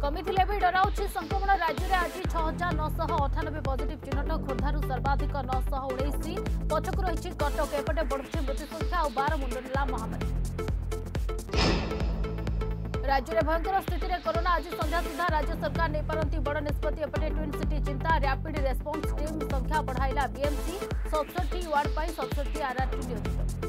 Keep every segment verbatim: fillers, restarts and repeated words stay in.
कमिथिले भी डराउछि संक्रमण राज्य में आज छह हजार नौश अठानबे पॉजिटिव चिन्हट खोर्धारू सर्वाधिक नौश उन्नीस पछक रही कटक एपटे बढ़ुछि मृत्यु संख्या और बार मुंड नेला महामारी। राज्य में भयंकर स्थिति में कोरोना आज संध्या सुधा राज्य सरकार नहीं पारती बड़ निष्पत्ति एपटे ट्विन सिटी चिंता रैपिड रेस्पॉन्स टीम संख्या बढ़ाइला बीएमसी सतसठी वार्ड पर सतसठी आरआरटी नियोजित।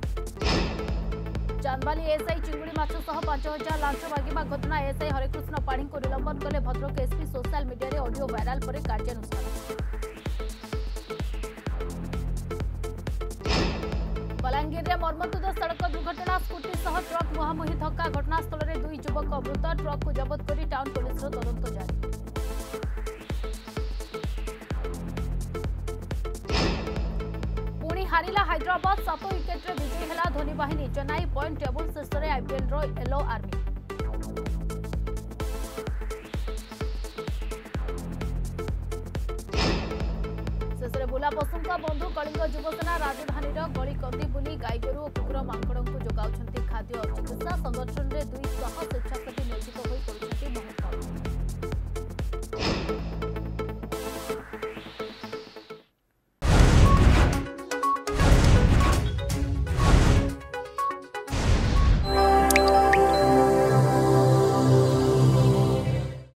चांदबाली एसआई चिंगुड़ी माछ सह पांच हजार लांच मागिबा घटना एसआई हरेकृष्ण पाणी को निलंबन कले भद्रक एसपी सोशल मीडिया रे ऑडियो वायरल पर कार्यानुष्ठान। बलांगीर में मर्मन्तुद सड़क दुर्घटना स्कूटी सह ट्रक मुहांमुही धक्का घटनास्थल में दुई युवक मृत ट्रक को जबत कर टाउन पुलिस तदंत जारी। पुणी हारिला हैदराबाद सात विकेट विजयी है धोनी बाहिनी चेन्नई पॉइंट टेबुल शीर्ष में आईपीएल रो येलो आर्मी। शेष में बुला पशु बंधु कलिंग युवसेना राजधानी गली कंदी बुली गाईगोरु और कुकुर मांकड़ को जोगाउछंती खाद्य और चिकित्सा संगठन में दुई स्वेच्छासेवी